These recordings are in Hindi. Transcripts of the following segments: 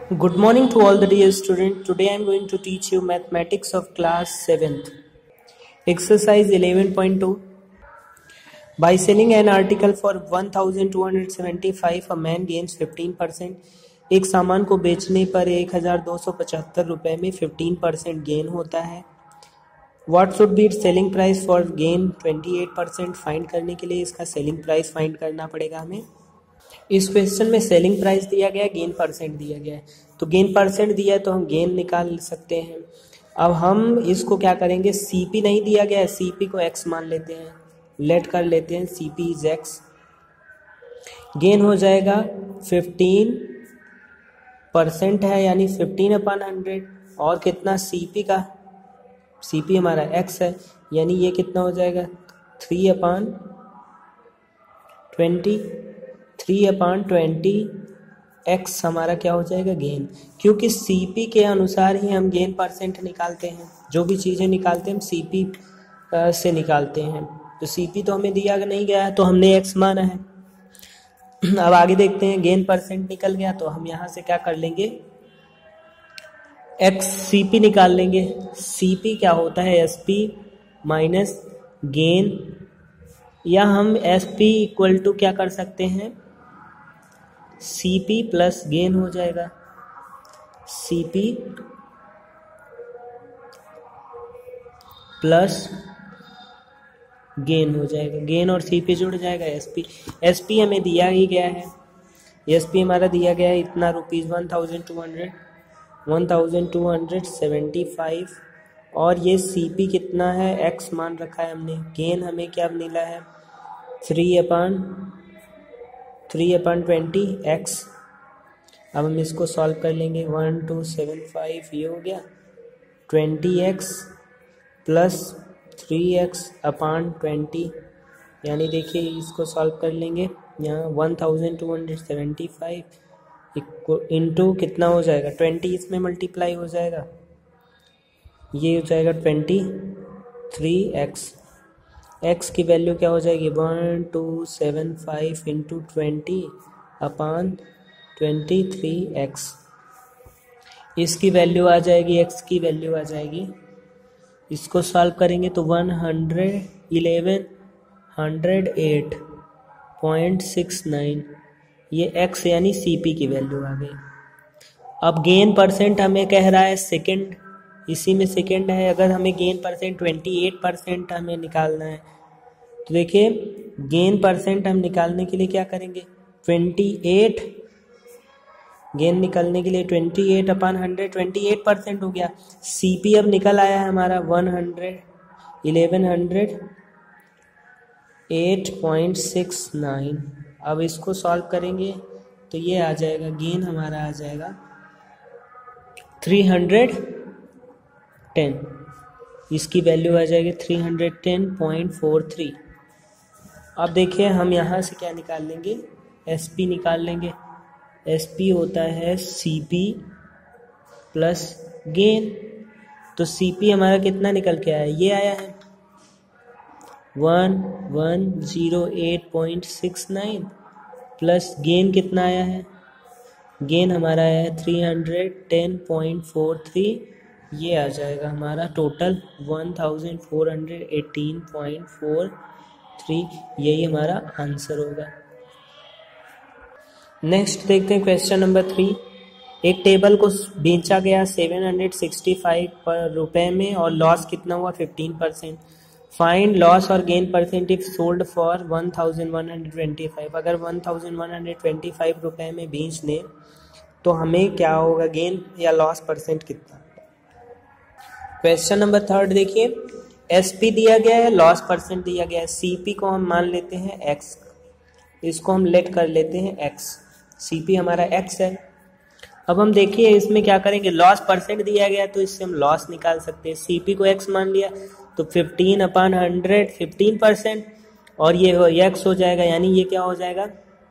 Good morning to all the dear students. Today I am going to teach you mathematics of class 7th. Exercise 11.2. By selling an article for 1275 a man gains 15%. एक सामान को बेचने पर 1275 रुपये में 15% गेन होता है. What should be selling price for gain 28%. Find करने के लिए इसका सेलिंग प्राइस फाइंड करना पड़ेगा हमें. इस क्वेश्चन में सेलिंग प्राइस दिया गया है, गेन परसेंट दिया गया है. तो गेन परसेंट दिया है तो हम गेन निकाल सकते हैं. अब हम इसको क्या करेंगे, सीपी नहीं दिया गया है, सीपी को एक्स मान लेते हैं, लेट कर लेते हैं, सीपी इज एक्स. गेन हो जाएगा 15% है, यानी 15/100. और कितना सीपी का, सीपी हमारा एक्स है, यानी ये कितना हो जाएगा 3/20. 3/20 एक्स हमारा क्या हो जाएगा, गेन. क्योंकि सीपी के अनुसार ही हम गेन परसेंट निकालते हैं. जो भी चीज़ें निकालते हैं हम सीपी से निकालते हैं. तो सीपी तो हमें दिया नहीं गया है, तो हमने एक्स माना है. अब आगे देखते हैं. गेन परसेंट निकल गया तो हम यहाँ से क्या कर लेंगे, एक्स सीपी निकाल लेंगे. सीपी क्या होता है, एसपी माइनस गेन, या हम एसपी इक्वल टू क्या कर सकते हैं, सीपी प्लस गेन हो जाएगा. सीपी प्लस गेन हो जाएगा. गेन और सीपी जुड़ जाएगा. एसपी, एसपी हमें दिया ही गया है. एसपी हमारा दिया गया है इतना रुपीज़ 1275. और ये सीपी कितना है, एक्स मान रखा है हमने. गेन हमें क्या मिला है 3/20 एक्स. अब हम इसको सॉल्व कर लेंगे. 1275 ये हो गया 20x प्लस 3x/20, यानी देखिए इसको सॉल्व कर लेंगे. यहाँ 1275 इंटू कितना हो जाएगा 20, इसमें मल्टीप्लाई हो जाएगा, ये हो जाएगा 23x. x की वैल्यू क्या हो जाएगी 1275 इंटू 20/23x. इसकी वैल्यू आ जाएगी, x की वैल्यू आ जाएगी. इसको सॉल्व करेंगे तो 108.69, ये x यानी सीपी की वैल्यू आ गई. अब गेन परसेंट हमें कह रहा है सेकंड, इसी में सेकंड है. अगर हमें गेन परसेंट 28% हमें निकालना है, तो देखिए गेन परसेंट हम निकालने के लिए क्या करेंगे, 28 गेन निकालने के लिए 28/100, 28% हो गया. सीपी अब निकल आया है हमारा 1108.69. अब इसको सॉल्व करेंगे तो ये आ जाएगा, गेन हमारा आ जाएगा 310. इसकी वैल्यू आ जाएगी 310.43. अब देखिए हम यहाँ से क्या निकाल लेंगे, एसपी निकाल लेंगे. एसपी होता है सीपी प्लस गेन. तो सीपी हमारा कितना निकल के आया, ये आया है 1108.69 प्लस गेन कितना आया है, गेन हमारा आया है 310.43. ये आ जाएगा हमारा टोटल 1418.43. यही हमारा आंसर होगा. नेक्स्ट देखते हैं क्वेश्चन नंबर 3. एक टेबल को बेचा गया 765 रुपये में और लॉस कितना हुआ 15%. फाइंड लॉस और gain percent if sold for 1125. अगर 1125 रुपये में बेच दें तो हमें क्या होगा, गेन या लॉस परसेंट कितना. क्वेश्चन नंबर 3 देखिए. एसपी दिया गया है, लॉस परसेंट दिया गया है. सीपी को हम मान लेते हैं एक्स, इसको हम लेट कर लेते हैं एक्स. सीपी हमारा एक्स है. अब हम देखिए इसमें क्या करेंगे, लॉस परसेंट दिया गया तो इससे हम लॉस निकाल सकते हैं. सीपी को एक्स मान लिया तो 15/100 15%, और ये एक्स हो जाएगा, यानी ये क्या हो जाएगा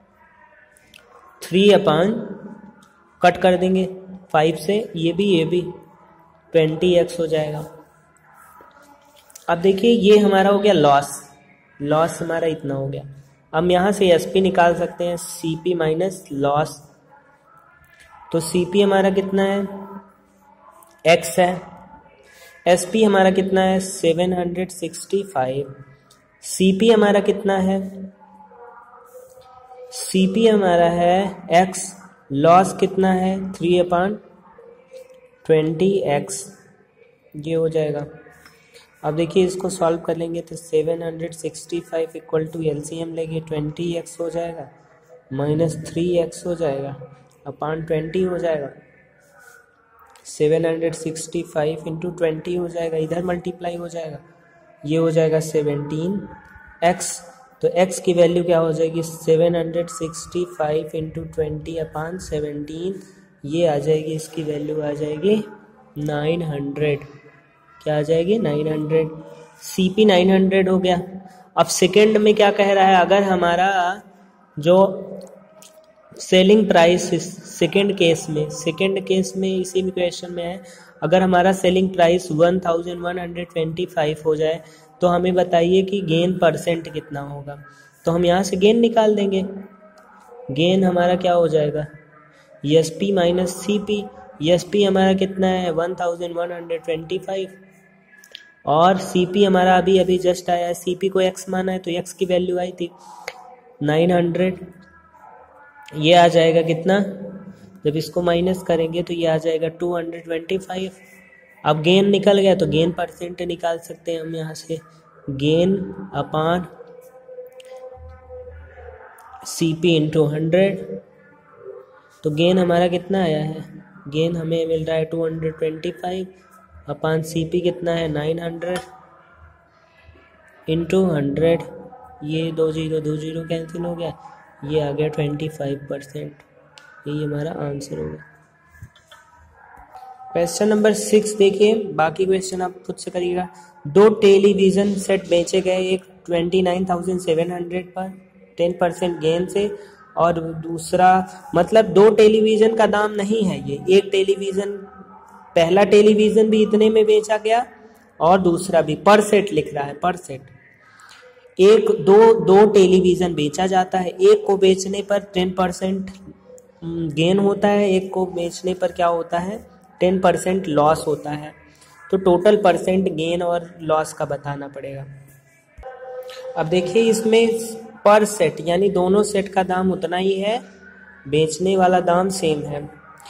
3 कट कर देंगे 5 से, ये भी 20x हो जाएगा. अब देखिए ये हमारा हो गया लॉस हमारा इतना हो गया. हम यहाँ से एसपी निकाल सकते हैं, सीपी माइनस लॉस. तो CP हमारा कितना है, x है। SP हमारा कितना है 765। CP हमारा कितना है, CP हमारा है x, लॉस कितना है 3/20x, ये हो जाएगा। अब देखिए इसको सॉल्व कर लेंगे तो 765 इक्वल टू LCM लेंगे 20x हो जाएगा माइनस 3x हो जाएगा अपान 20 हो जाएगा। 765 इंटू 20 हो जाएगा, इधर मल्टीप्लाई हो जाएगा, ये हो जाएगा 17x। तो x की वैल्यू क्या हो जाएगी 765 इंटू 20 अपान 17, ये आ जाएगी, इसकी वैल्यू आ जाएगी 900। क्या आ जाएगी 900। CP 900 हो गया। अब सेकंड में क्या कह रहा है, अगर हमारा जो सेलिंग प्राइस सेकंड केस में इसी क्वेश्चन में है, अगर हमारा सेलिंग प्राइस 1125 हो जाए तो हमें बताइए कि गेन परसेंट कितना होगा। तो हम यहाँ से गेन निकाल देंगे। गेन हमारा क्या हो जाएगा SP माइनस CP। SP हमारा कितना है 1125 और CP हमारा अभी जस्ट आया है, CP को x माना है तो x की वैल्यू आई थी 900। ये आ जाएगा कितना, जब इसको माइनस करेंगे तो ये आ जाएगा 225। अब गेन निकल गया तो गेन परसेंट निकाल सकते हैं हम यहाँ से, गेन अपान CP इंटू 100। तो गेन हमारा कितना आया है, गेन हमें मिल रहा है 225 अपान CP कितना है 900 इंटू 100। ये 2 0 कैंसिल हो गया, ये आ गया 25%। यही हमारा आंसर होगा। क्वेश्चन नंबर 6 देखिए, बाकी क्वेश्चन आप खुद से करिएगा। 2 टेलीविज़न सेट बेचे गए, एक 29,700 पर 10% गेन से और दूसरा, मतलब 2 टेलीविज़न का दाम नहीं है ये, एक टेलीविज़न, पहला टेलीविज़न भी इतने में बेचा गया और दूसरा भी, पर सेट लिख रहा है, पर सेट। दो टेलीविज़न बेचा जाता है, एक को बेचने पर 10% गेन होता है, एक को बेचने पर क्या होता है 10% लॉस होता है। तो टोटल परसेंट गेन और लॉस का बताना पड़ेगा। अब देखिए इसमें पर सेट यानी दोनों सेट का दाम उतना ही है, बेचने वाला दाम सेम है।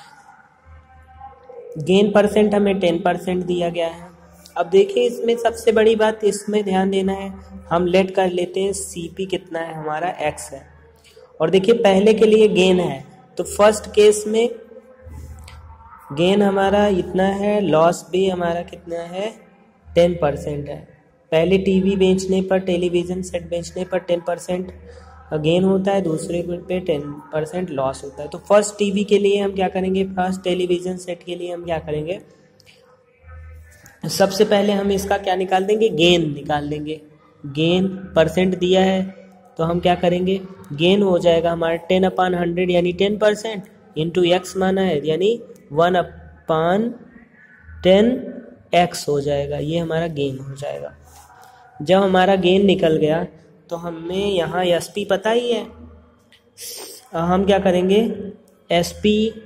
गेन परसेंट हमें 10% दिया गया है। अब देखिए इसमें सबसे बड़ी बात इसमें ध्यान देना है, हम लेट कर लेते हैं CP कितना है हमारा x है, और देखिए पहले के लिए गेन है तो फर्स्ट केस में गेन हमारा इतना है, लॉस भी हमारा कितना है 10% है। पहले टीवी बेचने पर, टेलीविज़न सेट बेचने पर 10% गेन होता है, दूसरे पे 10% लॉस होता है। तो फर्स्ट टीवी के लिए हम क्या करेंगे, फर्स्ट टेलीविज़न सेट के लिए हम क्या करेंगे, सबसे पहले हम इसका क्या निकाल देंगे, गेन निकाल देंगे। गेन परसेंट दिया है तो हम क्या करेंगे, गेन हो जाएगा हमारा 10/100 यानी 10% इंटू x माना है यानी 1/10x हो जाएगा, ये हमारा गेन हो जाएगा। जब हमारा गेन निकल गया तो हमें यहाँ SP पता ही है, हम क्या करेंगे SP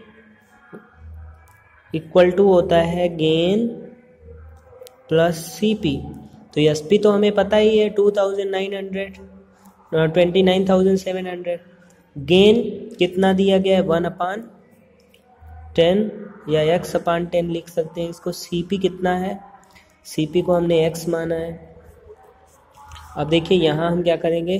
इक्वल टू होता है गेन प्लस CP। तो SP तो हमें पता ही है 29,700। गेन कितना दिया गया है 1/10 या x/10 लिख सकते हैं इसको। CP कितना है, CP को हमने x माना है। अब देखिए यहाँ हम क्या करेंगे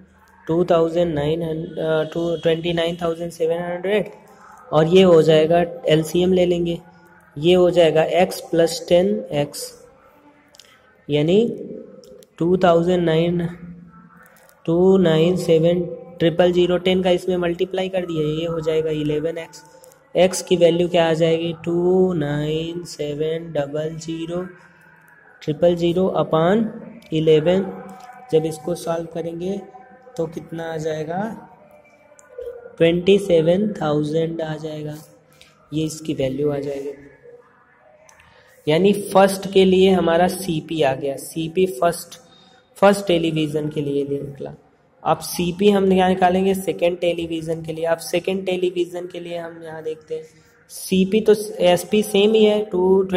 29,700 और ये हो जाएगा LCM ले लेंगे, ये हो जाएगा x प्लस 10x यानी 297,000 का इसमें मल्टीप्लाई कर दिया, ये हो जाएगा 11x। x की वैल्यू क्या आ जाएगी 297,000 अपान 11। जब इसको सॉल्व करेंगे तो कितना आ जाएगा 27,000 आ जाएगा, ये इसकी वैल्यू आ जाएगी। यानी फर्स्ट के लिए हमारा CP आ गया, CP फर्स्ट टेलीविज़न के लिए निकला। अब CP हम यहाँ निकालेंगे सेकेंड टेलीविज़न के लिए। अब सेकेंड टेलीविज़न के लिए हम यहाँ देखते हैं CP तो SP सेम ही है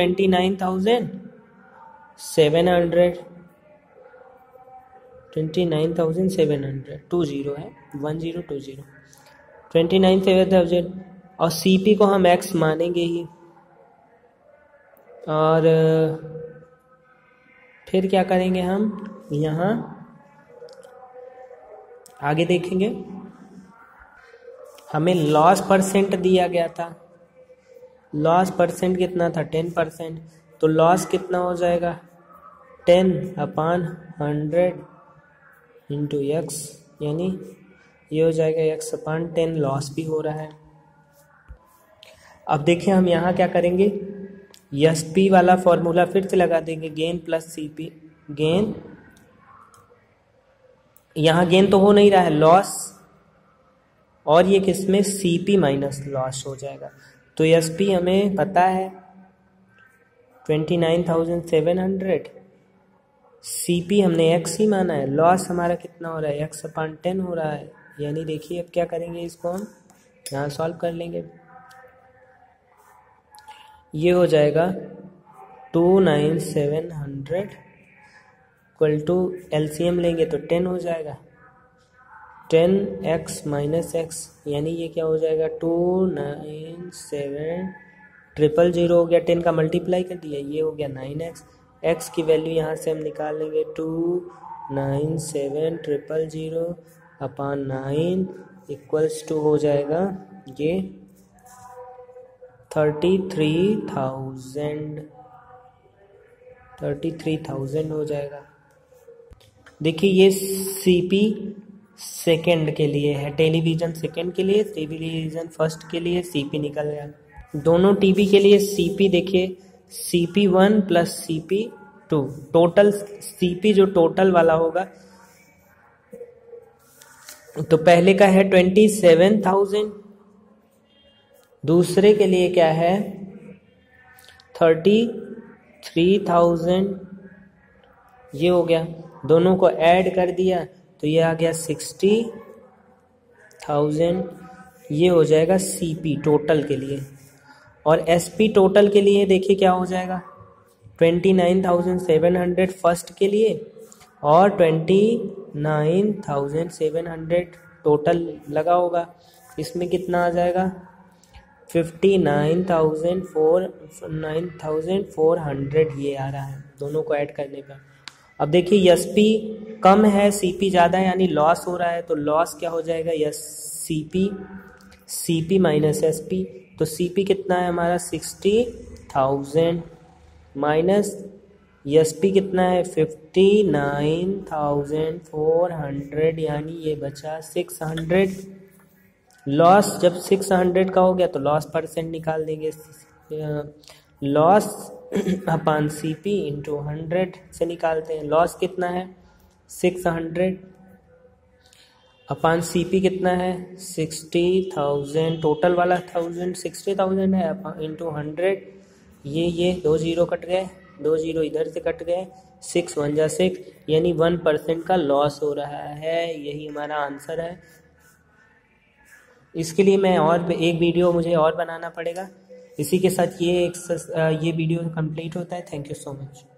29,700 29,700 20 है 1020 29,700 और CP को हम X मानेंगे ही। और फिर क्या करेंगे हम यहाँ आगे देखेंगे। हमें लॉस परसेंट दिया गया था, लॉस परसेंट कितना था 10%, तो लॉस कितना हो जाएगा 10/100 इंटू X, यानी ये हो जाएगा X/10 लॉस भी हो रहा है। अब देखिए हम यहाँ क्या करेंगे, SP वाला फॉर्मूला फिर से लगा देंगे, गेन प्लस CP, गेन यहाँ गेन तो हो नहीं रहा है, लॉस, और ये किसमें CP माइनस लॉस हो जाएगा। तो SP हमें पता है 29,700, CP हमने X ही माना है, लॉस हमारा कितना हो रहा है X/10 हो रहा है। यानी देखिए अब क्या करेंगे, इसको हम यहाँ सॉल्व कर लेंगे। ये हो जाएगा 29,700 इक्वल टू LCM लेंगे तो 10 हो जाएगा, 10x माइनस x, यानी ये क्या हो जाएगा 297,000 हो गया, 10 का मल्टीप्लाई कर दिया, ये हो गया 9x, x की वैल्यू यहाँ से हम निकाल लेंगे 297,000/9 इक्वल्स टू हो जाएगा ये 33,000 हो जाएगा। देखिए ये CP सेकंड के लिए है, टेलीविज़न सेकंड के लिए, टेलीविज़न फर्स्ट के लिए CP निकल गया। दोनों टीवी के लिए CP देखिए CP1 plus CP2, total CP जो टोटल वाला होगा, तो पहले का है 27,000, दूसरे के लिए क्या है 33,000, ये हो गया, दोनों को ऐड कर दिया तो ये आ गया 60,000, ये हो जाएगा CP टोटल के लिए। और SP टोटल के लिए देखिए क्या हो जाएगा 29,700 फर्स्ट के लिए और 29,700 टोटल लगा होगा, इसमें कितना आ जाएगा 59,400 ये आ रहा है दोनों को ऐड करने पर। अब देखिए SP कम है CP ज़्यादा है, यानी लॉस हो रहा है, तो लॉस क्या हो जाएगा CP माइनस SP, तो CP कितना है हमारा 60,000 माइनस SP कितना है 59,400, यानी ये बचा 600। लॉस जब 600 का हो गया तो लॉस परसेंट निकाल देंगे, लॉस अपान CP इंटू 100 से निकालते हैं। लॉस कितना है 600 अपान CP कितना है 60,000, टोटल वाला 60,000 है इंटू 100, ये 2 जीरो कट गए, 2 जीरो इधर से कट गए, 6 1 जा 6, यानी 1% का लॉस हो रहा है, यही हमारा आंसर है। इसके लिए मैं और एक वीडियो मुझे और बनाना पड़ेगा। इसी के साथ ये वीडियो कंप्लीट होता है। Thank you so much.